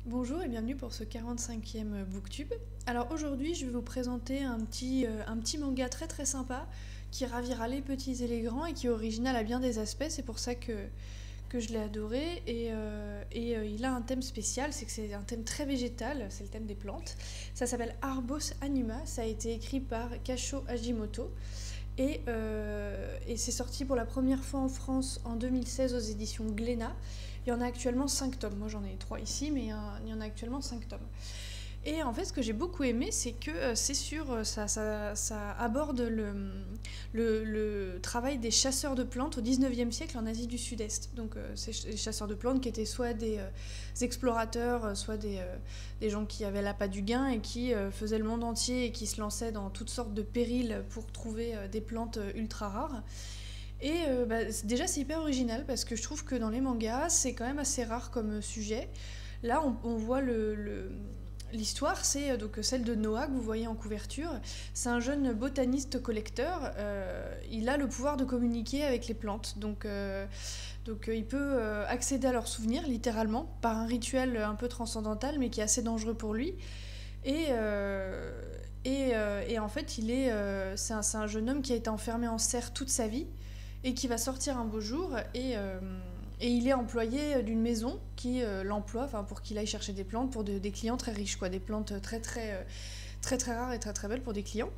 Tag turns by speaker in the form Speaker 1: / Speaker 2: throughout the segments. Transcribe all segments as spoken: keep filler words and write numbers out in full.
Speaker 1: Bonjour et bienvenue pour ce quarante-cinquième Booktube. Alors aujourd'hui je vais vous présenter un petit, euh, un petit manga très très sympa qui ravira les petits et les grands et qui est original à bien des aspects, c'est pour ça que, que je l'ai adoré et, euh, et euh, il a un thème spécial, c'est que c'est un thème très végétal, c'est le thème des plantes. Ça s'appelle Arbos Anima, ça a été écrit par Kacho Hajimoto et, euh, et c'est sorti pour la première fois en France en deux mille seize aux éditions Glénat. Il y en a actuellement cinq tomes. Moi j'en ai trois ici, mais il y en a actuellement cinq tomes. Et en fait, ce que j'ai beaucoup aimé, c'est que euh, c'est sûr, euh, ça, ça, ça aborde le, le, le travail des chasseurs de plantes au dix-neuvième siècle en Asie du Sud-Est. Donc, euh, ces ch- les chasseurs de plantes qui étaient soit des, euh, des explorateurs, euh, soit des, euh, des gens qui avaient l'appât du gain et qui euh, faisaient le monde entier et qui se lançaient dans toutes sortes de périls pour trouver euh, des plantes euh, ultra rares. Et euh, bah, déjà, c'est hyper original parce que je trouve que dans les mangas, c'est quand même assez rare comme sujet. Là, on, on voit le, le- l'histoire, c'est euh, donc celle de Noah que vous voyez en couverture. C'est un jeune botaniste collecteur. Euh, il a le pouvoir de communiquer avec les plantes. Donc, euh, donc euh, il peut euh, accéder à leurs souvenirs, littéralement, par un rituel un peu transcendantal, mais qui est assez dangereux pour lui. Et, euh, et, euh, et en fait, il est, euh, c'est un, c'est un jeune homme qui a été enfermé en serre toute sa vie et qui va sortir un beau jour et, euh, et il est employé d'une maison qui euh, l'emploie enfin, pour qu'il aille chercher des plantes pour de- des clients très riches, quoi, des plantes très très, euh, très très rares et très très belles pour des clients.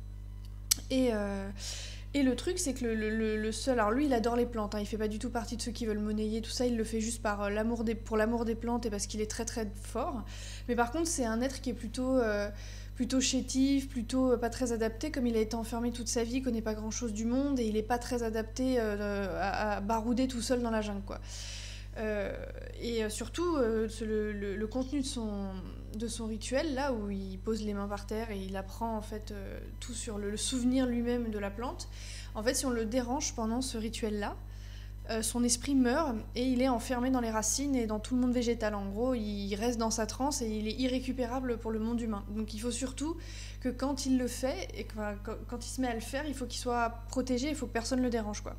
Speaker 1: Et, euh, et le truc, c'est que le, le- le seul... Alors lui, il adore les plantes, hein, il fait pas du tout partie de ceux qui veulent monnayer, tout ça, il le fait juste par euh, l'amour des, pour l'amour des plantes et parce qu'il est très très fort. Mais par contre, c'est un être qui est plutôt... euh, plutôt chétif, plutôt euh, pas très adapté, comme il a été enfermé toute sa vie, il connaît pas grand chose du monde et il est pas très adapté euh, à, à barouder tout seul dans la jungle, quoi. Euh, et surtout, euh, le, le- le contenu de son, de son rituel, là où il pose les mains par terre et il apprend en fait euh, tout sur le, le souvenir lui-même de la plante, en fait, si on le dérange pendant ce rituel-là, euh, son esprit meurt et il est enfermé dans les racines et dans tout le monde végétal. En gros, il reste dans sa transe et il est irrécupérable pour le monde humain. Donc il faut surtout que quand il le fait, et que, enfin, quand, quand il se met à le faire, il faut qu'il soit protégé, il faut que personne ne le dérange, quoi.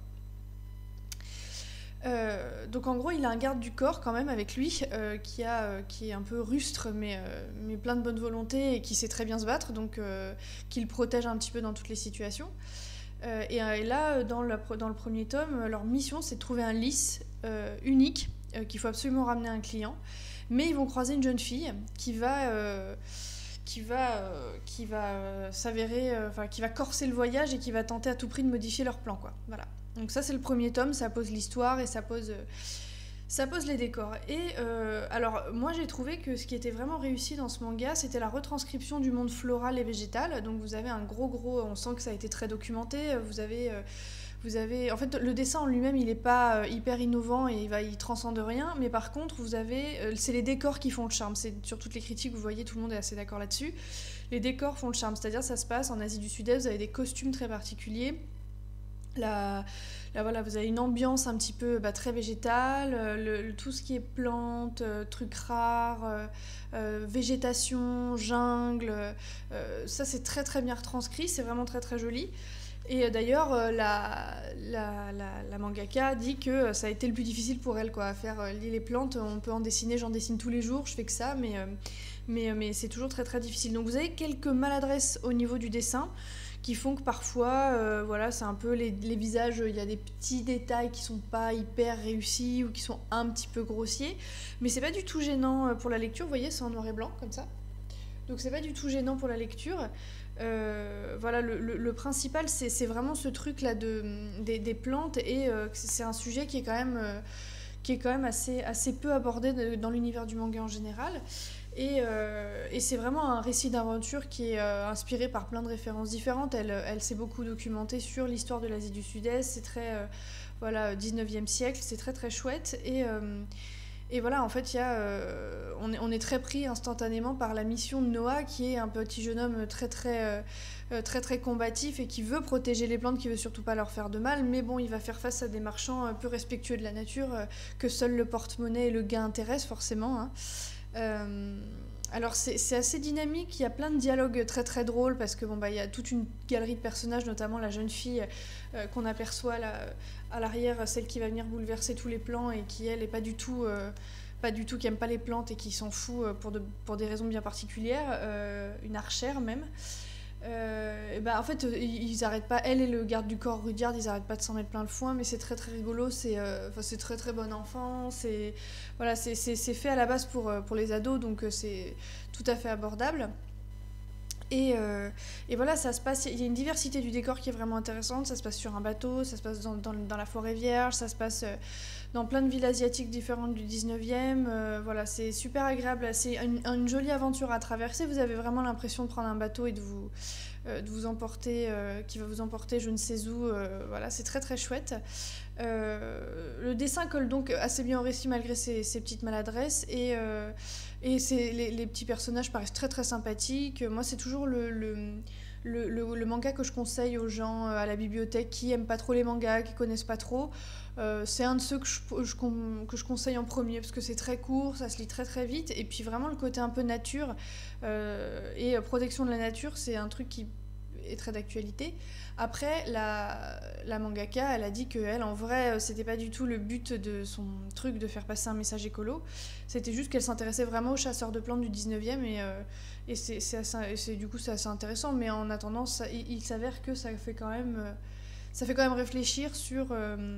Speaker 1: Euh, donc en gros, il a un garde du corps quand même avec lui, euh, qui, a, euh, qui est un peu rustre, mais, euh, mais plein de bonne volonté et qui sait très bien se battre, donc euh, qui le protège un petit peu dans toutes les situations. Euh, et, euh, et là, dans, la, dans le premier tome, leur mission, c'est de trouver un lys euh, unique euh, qu'il faut absolument ramener à un client. Mais ils vont croiser une jeune fille qui va... euh, qui va, euh, qui va euh, s'avérer, euh, enfin qui va corser le voyage et qui va tenter à tout prix de modifier leur plan, quoi. Voilà. Donc ça c'est le premier tome, ça pose l'histoire et ça pose, euh, ça pose les décors. Et euh, alors moi j'ai trouvé que ce qui était vraiment réussi dans ce manga, c'était la retranscription du monde floral et végétal. Donc vous avez un gros gros, on sent que ça a été très documenté. Vous avez euh, vous avez, en fait, le dessin en lui-même, il n'est pas euh, hyper innovant et il, va, il transcende rien, mais par contre, vous avez, euh, c'est les décors qui font le charme. C'est sur toutes les critiques, vous voyez, tout le monde est assez d'accord là-dessus. Les décors font le charme, c'est-à-dire ça se passe en Asie du Sud-Est, vous avez des costumes très particuliers. La, là, voilà, vous avez une ambiance un petit peu bah, très végétale, euh, le, le- tout ce qui est plantes, euh, trucs rares, euh, euh, végétation, jungle, euh, ça c'est très très bien retranscrit, c'est vraiment très très joli. Et euh, d'ailleurs, euh, la, la, la, la mangaka dit que euh, ça a été le plus difficile pour elle, quoi, à faire euh, les plantes. On peut en dessiner, j'en dessine tous les jours, je fais que ça, mais, euh, mais, mais c'est toujours très très difficile. Donc vous avez quelques maladresses au niveau du dessin qui font que parfois, euh, voilà, c'est un peu les, les visages, il y a des petits détails qui sont pas hyper réussis ou qui sont un petit peu grossiers, mais c'est pas du tout gênant euh, pour la lecture. Vous voyez, c'est en noir et blanc comme ça. Donc c'est pas du tout gênant pour la lecture. Euh, voilà, le, le, le principal, c'est, c'est vraiment ce truc-là de, des, des plantes et euh, c'est un sujet qui est quand même, euh, qui est quand même assez, assez peu abordé de- dans l'univers du manga en général. Et, euh, et c'est vraiment un récit d'aventure qui est euh, inspiré par plein de références différentes. Elle, elle s'est beaucoup documentée sur l'histoire de l'Asie du Sud-Est. C'est très, euh, voilà, dix-neuvième siècle, c'est très très chouette. Et, euh, et voilà, en fait, il y a, euh, on, est, on est très pris instantanément par la mission de Noah, qui est un petit jeune homme très très, euh, euh, très très combatif et qui veut protéger les plantes, qui veut surtout pas leur faire de mal. Mais bon, il va faire face à des marchands un peu respectueux de la nature, euh, que seul le porte-monnaie et le gain intéressent forcément, hein. Euh, alors c'est c'est assez dynamique, il y a plein de dialogues très très drôles parce que bon bah il y a toute une galerie de personnages, notamment la jeune fille euh, qu'on aperçoit là, à l'arrière, celle qui va venir bouleverser tous les plans et qui elle est pas du tout euh, pas du tout, qui aime pas les plantes et qui s'en fout pour, de, pour des raisons bien particulières, euh, une archère même. Euh, et bah, en fait, ils arrêtent pas, elle et le garde du corps Rudyard, ils arrêtent pas de s'en mettre plein le foin, mais c'est très très rigolo, c'est euh, c'est très très bon enfant, c'est voilà, c'est fait à la base pour, pour les ados, donc c'est tout à fait abordable. Et, euh, et voilà, ça se passe, il y a une diversité du décor qui est vraiment intéressante, ça se passe sur un bateau, ça se passe dans, dans, dans la forêt vierge, ça se passe dans plein de villes asiatiques différentes du dix-neuvième, euh, voilà, c'est super agréable, c'est une, une jolie aventure à traverser, vous avez vraiment l'impression de prendre un bateau et de vous, euh, de vous emporter, euh, qui va vous emporter je ne sais où, euh, voilà, c'est très très chouette. Euh, le dessin colle donc assez bien au récit malgré ses, ses petites maladresses et, euh, et les, les petits personnages paraissent très très sympathiques. Moi c'est toujours le, le, le, le, le manga que je conseille aux gens à la bibliothèque qui aiment pas trop les mangas, qui connaissent pas trop. Euh, c'est un de ceux que je, je, que je conseille en premier parce que c'est très court, ça se lit très très vite et puis vraiment le côté un peu nature euh, et protection de la nature, c'est un truc qui est très d'actualité. Après, la, la mangaka, elle a dit qu'elle, en vrai, c'était pas du tout le but de son truc de faire passer un message écolo. C'était juste qu'elle s'intéressait vraiment aux chasseurs de plantes du dix-neuvième et, euh, et c'est, c'est assez, c'est, du coup, c'est assez intéressant. Mais en attendant, ça, il, il s'avère que ça fait quand même, euh, ça fait quand même réfléchir sur, euh,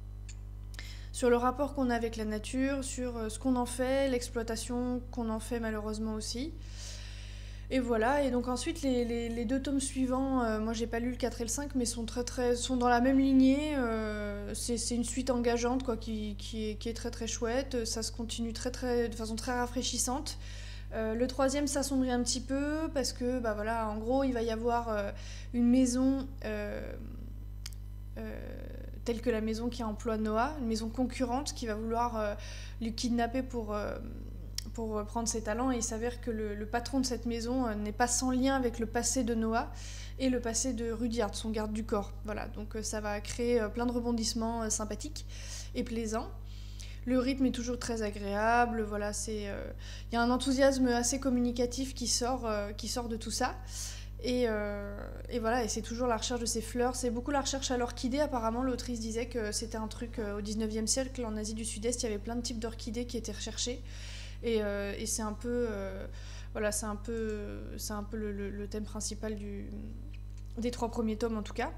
Speaker 1: sur le rapport qu'on a avec la nature, sur euh, ce qu'on en fait, l'exploitation qu'on en fait malheureusement aussi. Et voilà, et donc ensuite les, les, les deux tomes suivants, euh, moi j'ai pas lu le quatre et le cinq, mais sont, très, très, sont dans la même lignée, euh, c'est une suite engageante quoi, qui, qui, est, qui est très très chouette, ça se continue très, très, de façon très rafraîchissante. Euh, le troisième s'assombrit un petit peu, parce que bah, voilà, en gros il va y avoir euh, une maison euh, euh, telle que la maison qui emploie Noah, une maison concurrente qui va vouloir euh, lui kidnapper pour... Euh, pour prendre ses talents, et il s'avère que le, le patron de cette maison euh, n'est pas sans lien avec le passé de Noah et le passé de Rudyard, son garde du corps. Voilà, donc euh, ça va créer euh, plein de rebondissements euh, sympathiques et plaisants. Le rythme est toujours très agréable, voilà, c'est, il euh, y a un enthousiasme assez communicatif qui sort, euh, qui sort de tout ça. Et, euh, et voilà, et c'est toujours la recherche de ces fleurs. C'est beaucoup la recherche à l'orchidée. Apparemment, l'autrice disait que c'était un truc euh, au dix-neuvième siècle, en Asie du Sud-Est, il y avait plein de types d'orchidées qui étaient recherchées. Et, euh, et c'est un peu, euh, voilà, c'est un peu, c'est un peu le, le, le thème principal du, des trois premiers tomes en tout cas.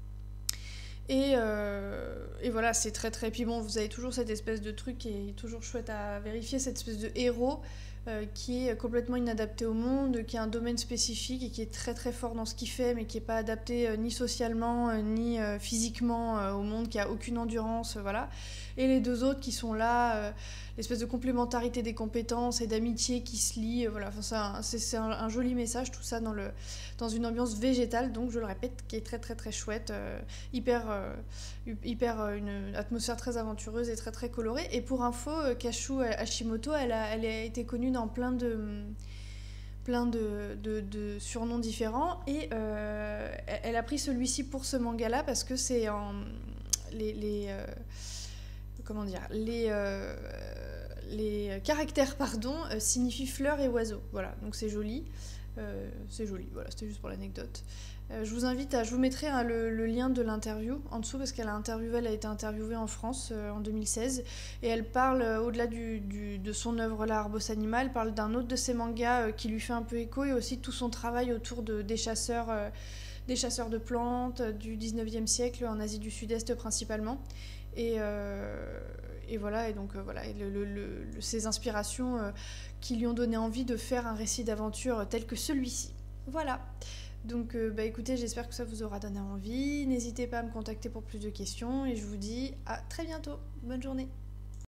Speaker 1: Et, euh, et voilà, c'est très très... Puis bon, vous avez toujours cette espèce de truc qui est toujours chouette à vérifier, cette espèce de héros euh, qui est complètement inadapté au monde, qui a un domaine spécifique et qui est très très fort dans ce qu'il fait, mais qui n'est pas adapté euh, ni socialement, euh, ni euh, physiquement euh, au monde, qui a aucune endurance, euh, voilà. Et les deux autres qui sont là, euh, l'espèce de complémentarité des compétences et d'amitié qui se lie, euh, voilà. Enfin, c'est un, un joli message, tout ça dans, le, dans une ambiance végétale, donc je le répète, qui est très très très chouette, euh, hyper... Euh, hyper euh, une atmosphère très aventureuse et très très colorée. Et pour info, euh, Kashu Hashimoto, elle a, elle a été connue dans plein de plein de, de, de surnoms différents et euh, elle a pris celui-ci pour ce manga-là parce que c'est en les, les euh, comment dire les euh, les caractères pardon euh, signifient fleurs et oiseaux. Voilà, donc c'est joli. Euh, c'est joli. Voilà, c'était juste pour l'anecdote. Euh, je vous invite à, je vous mettrai hein, le, le lien de l'interview en dessous parce qu'elle a interviewé, elle a été interviewée en France euh, en deux mille seize et elle parle euh, au-delà du, du, de son œuvre là, Arbos Anima, elle parle d'un autre de ses mangas euh, qui lui fait un peu écho et aussi tout son travail autour de, des chasseurs, euh, des chasseurs de plantes euh, du dix-neuvième siècle en Asie du Sud-Est principalement et, euh, et voilà et donc euh, voilà et le, le, le, ces inspirations euh, qui lui ont donné envie de faire un récit d'aventure tel que celui-ci. Voilà. Donc euh, bah écoutez, j'espère que ça vous aura donné envie. N'hésitez pas à me contacter pour plus de questions et je vous dis à très bientôt. Bonne journée.